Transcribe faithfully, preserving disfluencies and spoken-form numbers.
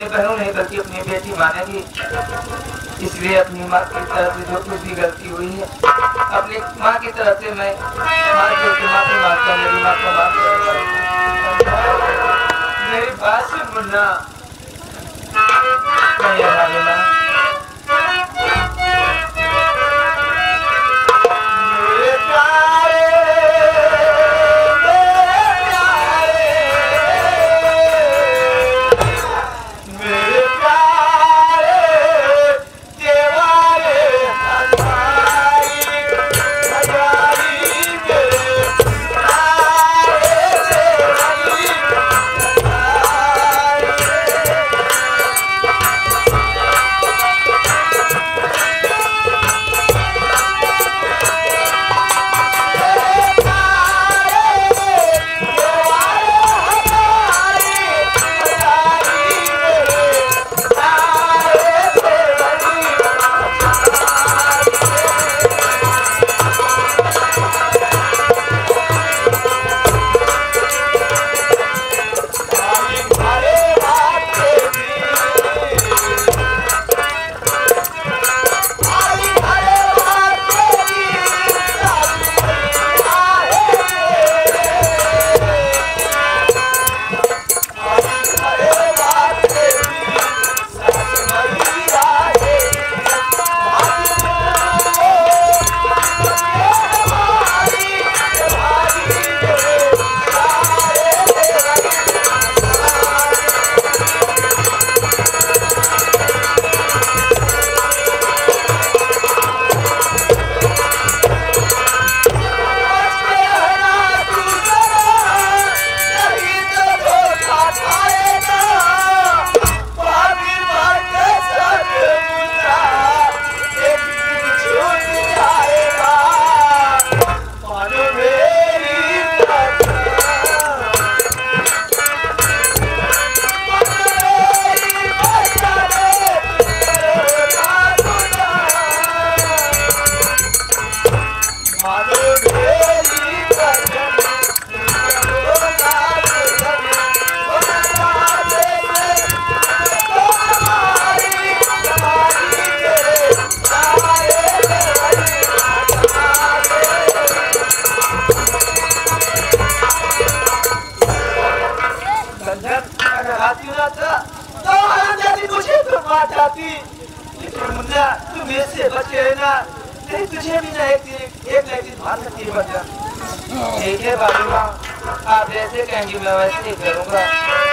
बहनों नहीं बल्कि अपनी बेटी मानेगी, इसलिए अपनी माँ की तरफ से जो कुछ भी गलती हुई है अपनी माँ की तरफ से मैं हाथ जोड़ के माफी मांगता हूँ। मेरी माँ को माफ कर। मेरी बात से मुन्ना नहीं आ लेना। ठीक है बाबू, आप जैसे कहेंगे मैं वैसे ही करूँगा।